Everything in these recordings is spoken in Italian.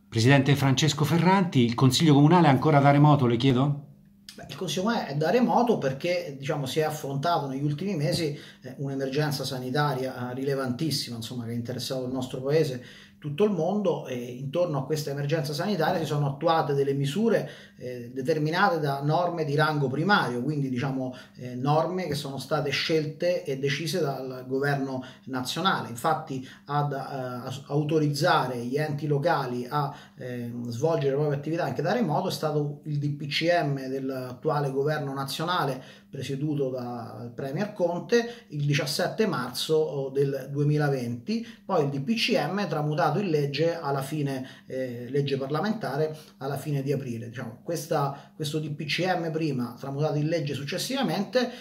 Presidente Francesco Ferranti, il Consiglio Comunale è ancora da remoto, le chiedo? Il Consiglio Comunale è da remoto perché si è affrontato negli ultimi mesi un'emergenza sanitaria rilevantissima, insomma, che ha interessato il nostro paese, tutto il mondo, e intorno a questa emergenza sanitaria si sono attuate delle misure determinate da norme di rango primario, quindi norme che sono state scelte e decise dal governo nazionale. Infatti ad autorizzare gli enti locali a svolgere le proprie attività anche da remoto è stato il DPCM dell'attuale governo nazionale presieduto dal Premier Conte il 17 marzo del 2020, poi il DPCM tramutato in legge alla fine, legge parlamentare alla fine di aprile. Questo DPCM prima, tramutato in legge successivamente,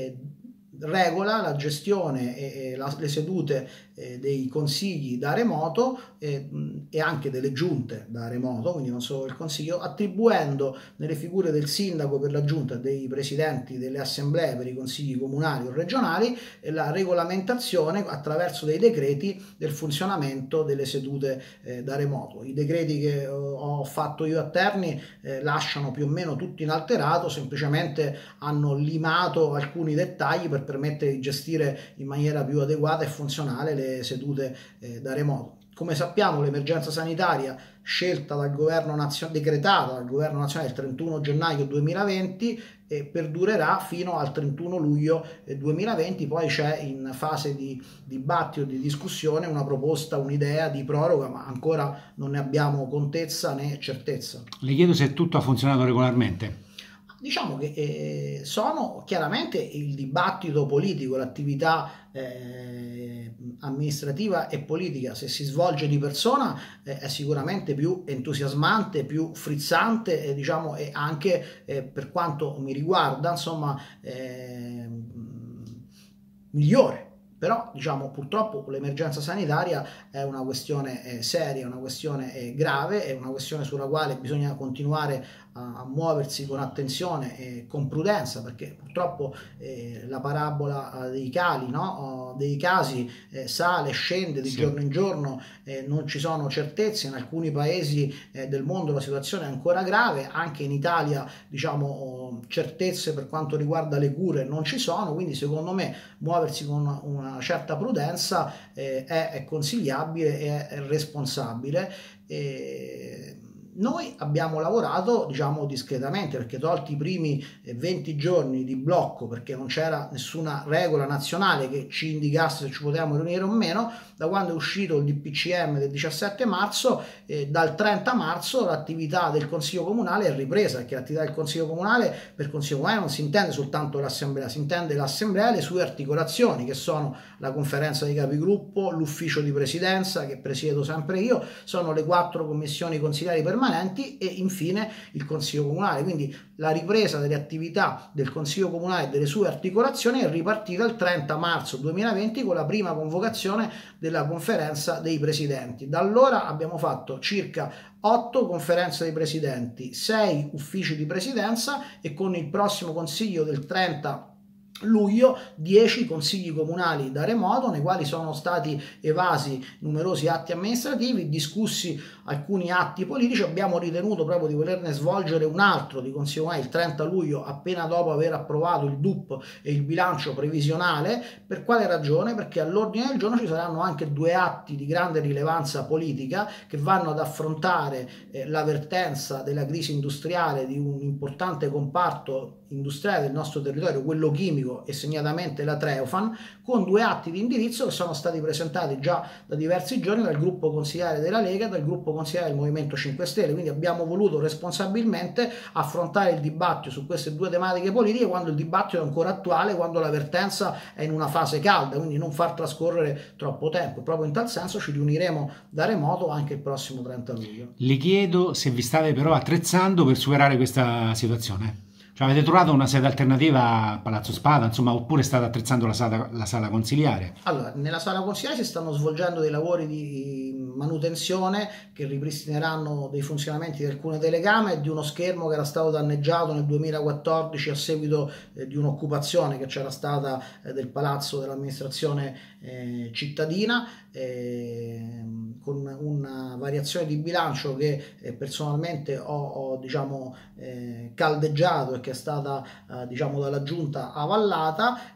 regola la gestione e le sedute dei consigli da remoto e anche delle giunte da remoto, quindi non solo il consiglio, attribuendo nelle figure del sindaco per la giunta e dei presidenti delle assemblee per i consigli comunali o regionali la regolamentazione attraverso dei decreti del funzionamento delle sedute da remoto. I decreti che ho fatto io a Terni lasciano più o meno tutto inalterato, semplicemente hanno limato alcuni dettagli per permettere di gestire in maniera più adeguata e funzionale le sedute da remoto. Come sappiamo, l'emergenza sanitaria scelta dal governo nazionale, decretata dal governo nazionale il 31 gennaio 2020 perdurerà fino al 31 luglio 2020, poi c'è in fase di dibattito, di discussione, una proposta, un'idea di proroga, ma ancora non ne abbiamo contezza né certezza. Le chiedo se tutto ha funzionato regolarmente. Diciamo che sono chiaramente il dibattito politico, l'attività amministrativa e politica, se si svolge di persona, è sicuramente più entusiasmante, più frizzante e anche per quanto mi riguarda, insomma, migliore. Però purtroppo l'emergenza sanitaria è una questione seria, una questione grave, è una questione sulla quale bisogna continuare a muoversi con attenzione e con prudenza, perché purtroppo la parabola dei cali, no? Dei casi sale, scende di giorno in giorno, non ci sono certezze. In alcuni paesi del mondo la situazione è ancora grave, anche in Italia certezze per quanto riguarda le cure non ci sono, quindi secondo me muoversi con una certa prudenza è consigliabile e è responsabile. Noi abbiamo lavorato discretamente, perché tolti i primi 20 giorni di blocco, perché non c'era nessuna regola nazionale che ci indicasse se ci potevamo riunire o meno, da quando è uscito il DPCM del 17 marzo, dal 30 marzo l'attività del Consiglio Comunale è ripresa, perché l'attività del Consiglio Comunale, per Consiglio Comunale non si intende soltanto l'assemblea, si intende l'assemblea e le sue articolazioni, che sono la conferenza dei capigruppo, l'ufficio di presidenza che presiedo sempre io, sono le 4 commissioni consiliari permanenti e infine il Consiglio Comunale. Quindi la ripresa delle attività del Consiglio Comunale e delle sue articolazioni è ripartita il 30 marzo 2020 con la prima convocazione della conferenza dei presidenti. Da allora abbiamo fatto circa 8 conferenze dei presidenti, 6 uffici di presidenza e con il prossimo consiglio del 30 luglio 10 consigli comunali da remoto, nei quali sono stati evasi numerosi atti amministrativi, discussi alcuni atti politici. Abbiamo ritenuto proprio di volerne svolgere un altro di consiglio comunale il 30 luglio, appena dopo aver approvato il DUP e il bilancio previsionale. Per quale ragione? Perché all'ordine del giorno ci saranno anche 2 atti di grande rilevanza politica che vanno ad affrontare la vertenza della crisi industriale di un importante comparto industriale del nostro territorio, quello chimico, e segnatamente la Treofan, con 2 atti di indirizzo che sono stati presentati già da diversi giorni dal gruppo consigliare della Lega e dal gruppo consigliare del Movimento 5 Stelle. Quindi abbiamo voluto responsabilmente affrontare il dibattito su queste 2 tematiche politiche quando il dibattito è ancora attuale, quando la vertenza è in una fase calda, quindi non far trascorrere troppo tempo. Proprio in tal senso ci riuniremo da remoto anche il prossimo 30 luglio. Le chiedo se vi state però attrezzando per superare questa situazione. Cioè, avete trovato una sede alternativa a Palazzo Spada, insomma, oppure state attrezzando la sala consiliare? Allora, nella sala consiliare si stanno svolgendo dei lavori di manutenzione che ripristineranno dei funzionamenti di alcune telecamere e di uno schermo che era stato danneggiato nel 2014 a seguito di un'occupazione che c'era stata del palazzo dell'amministrazione cittadina. con una variazione di bilancio che personalmente ho diciamo, caldeggiato e che è stata diciamo, dalla giunta avallata,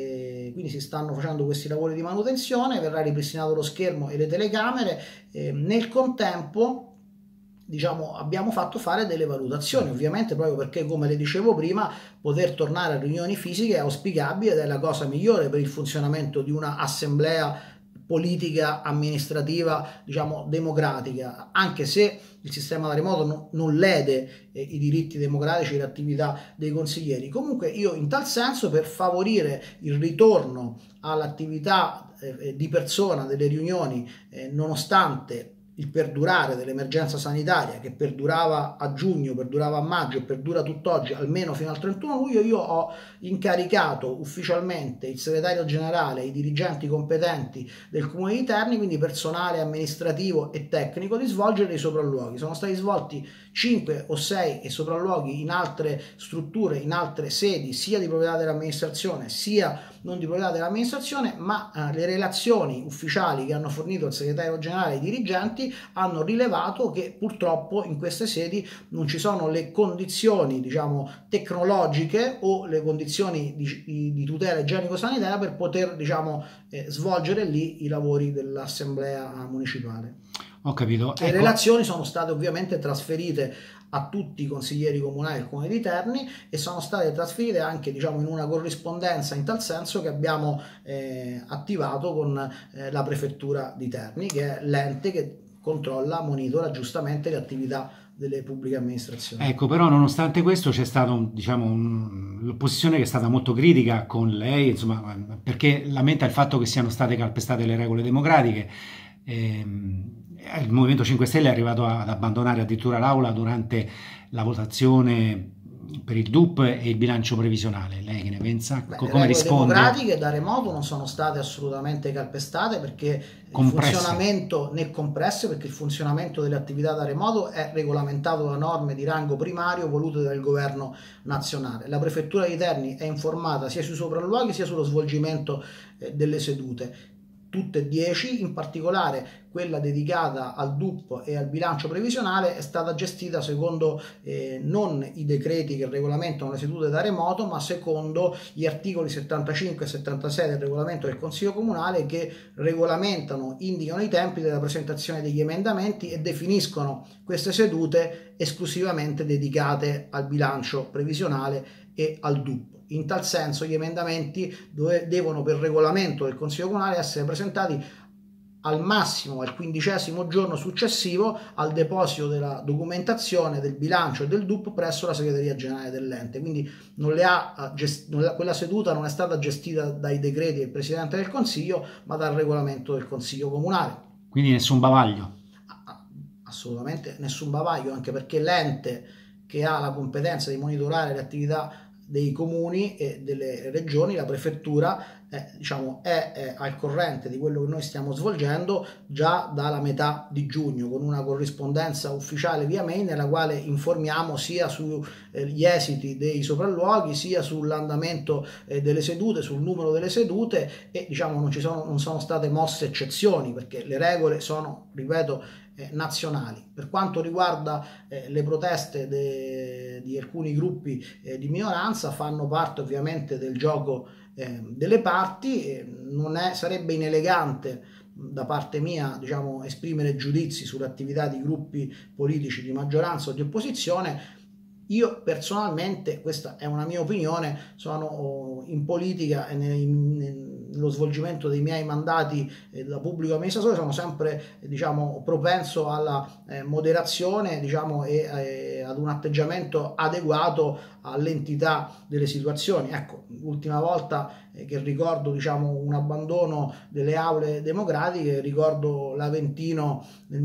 e quindi si stanno facendo questi lavori di manutenzione, verrà ripristinato lo schermo e le telecamere. Nel contempo diciamo, abbiamo fatto fare delle valutazioni, ovviamente proprio perché, come le dicevo prima, poter tornare a riunioni fisiche è auspicabile ed è la cosa migliore per il funzionamento di una assemblea politica, amministrativa, diciamo, democratica, anche se il sistema da remoto non lede i diritti democratici e l'attività dei consiglieri. Comunque io, in tal senso, per favorire il ritorno all'attività di persona delle riunioni, nonostante il perdurare dell'emergenza sanitaria, che perdurava a giugno, perdurava a maggio e perdura tutt'oggi, almeno fino al 31 luglio, io ho incaricato ufficialmente il segretario generale e i dirigenti competenti del Comune di Terni, quindi personale amministrativo e tecnico, di svolgere i sopralluoghi. Sono stati svolti 5 o 6 sopralluoghi in altre strutture, in altre sedi, sia di proprietà dell'amministrazione sia non di proprietà dell'amministrazione, ma le relazioni ufficiali che hanno fornito il segretario generale e i dirigenti hanno rilevato che purtroppo in queste sedi non ci sono le condizioni, diciamo, tecnologiche o le condizioni di tutela igienico-sanitaria per poter, diciamo, svolgere lì i lavori dell'assemblea municipale. Ho capito. Le relazioni sono state ovviamente trasferite a tutti i consiglieri comunali del Comune di Terni e sono state trasferite anche, diciamo, in una corrispondenza in tal senso che abbiamo attivato con la prefettura di Terni, che è l'ente che controlla, monitora giustamente le attività delle pubbliche amministrazioni. Ecco, però nonostante questo c'è stata diciamo, l'opposizione che è stata molto critica con lei, insomma, perché lamenta il fatto che siano state calpestate le regole democratiche. Il Movimento 5 Stelle è arrivato ad abbandonare addirittura l'aula durante la votazione per il DUP e il bilancio previsionale. Lei che ne pensa? Come risponde? Le democratiche da remoto non sono state assolutamente calpestate, perché compresse. Il funzionamento né compresse, perché il funzionamento delle attività da remoto è regolamentato da norme di rango primario volute dal governo nazionale. La prefettura di Terni è informata sia sui sopralluoghi sia sullo svolgimento delle sedute. Tutte e 10, in particolare quella dedicata al DUP e al bilancio previsionale, è stata gestita secondo non i decreti che regolamentano le sedute da remoto, ma secondo gli articoli 75 e 76 del regolamento del Consiglio Comunale, che regolamentano, indicano i tempi della presentazione degli emendamenti e definiscono queste sedute esclusivamente dedicate al bilancio previsionale e al DUP. In tal senso gli emendamenti devono, per regolamento del Consiglio Comunale, essere presentati al massimo al 15° giorno successivo al deposito della documentazione del bilancio e del DUP presso la segreteria generale dell'ente. Quindi quella seduta non è stata gestita dai decreti del Presidente del Consiglio, ma dal regolamento del Consiglio Comunale. Quindi nessun bavaglio? Assolutamente nessun bavaglio, anche perché l'ente che ha la competenza di monitorare le attività dei comuni e delle regioni, la prefettura, diciamo, è al corrente di quello che noi stiamo svolgendo già dalla metà di giugno, con una corrispondenza ufficiale via mail nella quale informiamo sia sugli esiti dei sopralluoghi sia sull'andamento delle sedute, sul numero delle sedute, e diciamo non sono state mosse eccezioni, perché le regole sono, ripeto, nazionali. Per quanto riguarda le proteste di alcuni gruppi di minoranza, fanno parte ovviamente del gioco delle parti. Sarebbe inelegante da parte mia, diciamo, esprimere giudizi sull'attività di gruppi politici di maggioranza o di opposizione. Io personalmente, questa è una mia opinione, sono in politica e nello svolgimento dei miei mandati da pubblico amministratore sono sempre, diciamo, propenso alla moderazione, diciamo, e ad un atteggiamento adeguato all'entità delle situazioni. Ecco, l'ultima volta che ricordo, diciamo, un abbandono delle aule democratiche, ricordo l'Aventino nel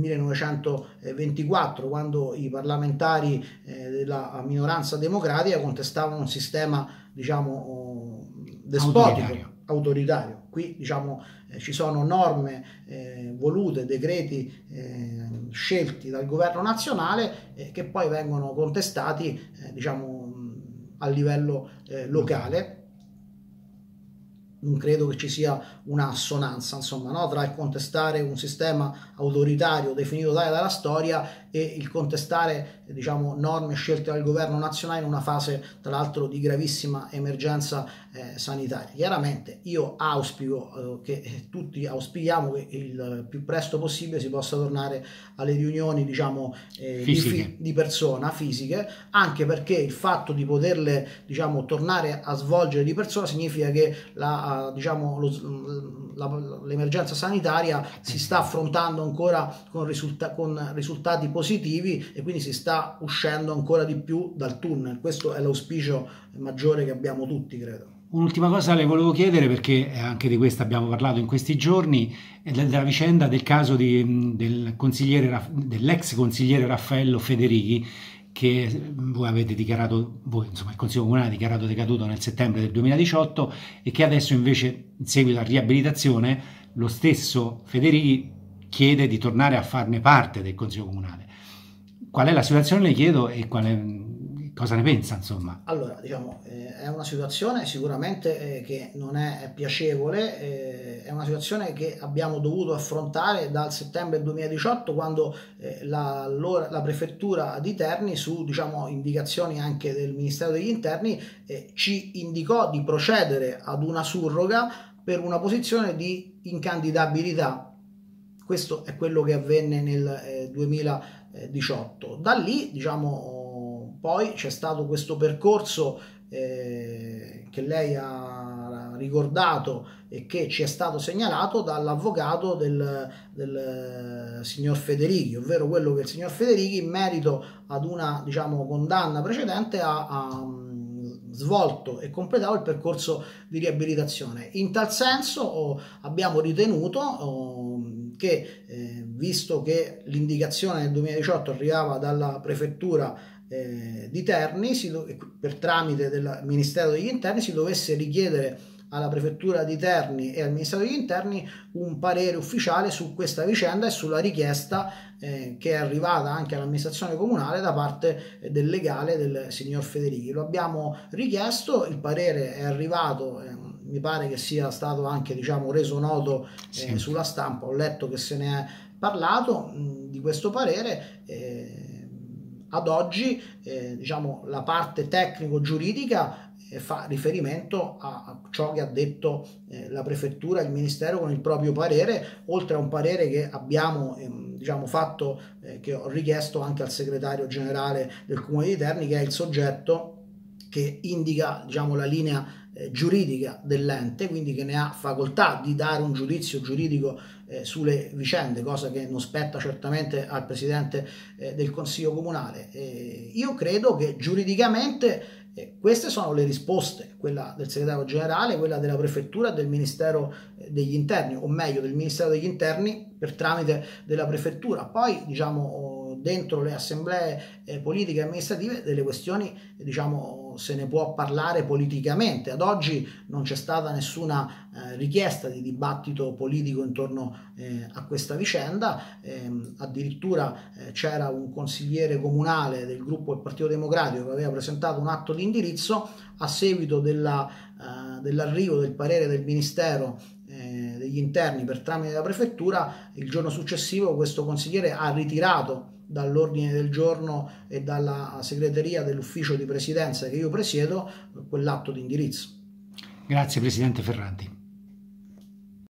1924, quando i parlamentari della minoranza democratica contestavano un sistema, diciamo, despotico, autoritario. Qui, diciamo, ci sono norme volute, decreti scelti dal governo nazionale che poi vengono contestati, diciamo, a livello locale. non credo che ci sia una assonanza, insomma, no? Tra il contestare un sistema autoritario definito tale dalla storia e il contestare, diciamo, norme scelte dal governo nazionale in una fase, tra l'altro, di gravissima emergenza sanitaria. Chiaramente io auspico che tutti auspichiamo che il più presto possibile si possa tornare alle riunioni, diciamo, di persona, fisiche, anche perché il fatto di poterle, diciamo, tornare a svolgere di persona significa che diciamo, l'emergenza sanitaria si sta affrontando ancora con risultati positivi e quindi si sta uscendo ancora di più dal tunnel. Questo è l'auspicio maggiore che abbiamo tutti, credo. Un'ultima cosa le volevo chiedere, perché anche di questa abbiamo parlato in questi giorni, della vicenda del caso dell'ex consigliere Raffaello Federighi, che voi avete dichiarato, insomma il Consiglio Comunale ha dichiarato decaduto nel settembre del 2018 e che adesso invece, in seguito a riabilitazione, lo stesso Federighi chiede di tornare a farne parte del Consiglio Comunale. Qual è la situazione, le chiedo, e cosa ne pensa, insomma? Allora, diciamo, è una situazione sicuramente che non è piacevole, è una situazione che abbiamo dovuto affrontare dal settembre 2018, quando la prefettura di Terni, su, diciamo, indicazioni anche del Ministero degli Interni, ci indicò di procedere ad una surroga per una posizione di incandidabilità. Questo è quello che avvenne nel 2018. Da lì, diciamo, poi c'è stato questo percorso che lei ha ricordato e che ci è stato segnalato dall'avvocato del signor Federighi, ovvero quello che il signor Federighi, in merito ad una, diciamo, condanna precedente, ha svolto e completato il percorso di riabilitazione. In tal senso abbiamo ritenuto che, visto che l'indicazione nel 2018 arrivava dalla prefettura di Terni, per tramite del Ministero degli Interni, si dovesse richiedere alla prefettura di Terni e al Ministero degli Interni un parere ufficiale su questa vicenda e sulla richiesta che è arrivata anche all'amministrazione comunale da parte del legale del signor Federighi. Lo abbiamo richiesto, il parere è arrivato, mi pare che sia stato anche, diciamo, reso noto sulla stampa, ho letto che se ne è parlato di questo parere. Ad oggi, diciamo, la parte tecnico-giuridica fa riferimento a ciò che ha detto la prefettura e il ministero con il proprio parere, oltre a un parere che abbiamo diciamo, fatto, che ho richiesto anche al segretario generale del Comune di Terni, che è il soggetto che indica, diciamo, la linea giuridica dell'ente, quindi che ne ha facoltà di dare un giudizio giuridico sulle vicende, cosa che non spetta certamente al Presidente del Consiglio Comunale. Io credo che giuridicamente queste sono le risposte, quella del Segretario Generale, quella della Prefettura e del Ministero degli Interni, o meglio del Ministero degli Interni per tramite della Prefettura. Poi, diciamo, dentro le assemblee politiche e amministrative delle questioni, diciamo, se ne può parlare politicamente. Ad oggi non c'è stata nessuna richiesta di dibattito politico intorno a questa vicenda, addirittura c'era un consigliere comunale del gruppo del Partito Democratico che aveva presentato un atto di indirizzo a seguito dell'arrivo del parere del Ministero degli Interni per tramite della Prefettura. Il giorno successivo questo consigliere ha ritirato dall'ordine del giorno e dalla segreteria dell'ufficio di presidenza che io presiedo quell'atto di indirizzo. Grazie Presidente Ferranti.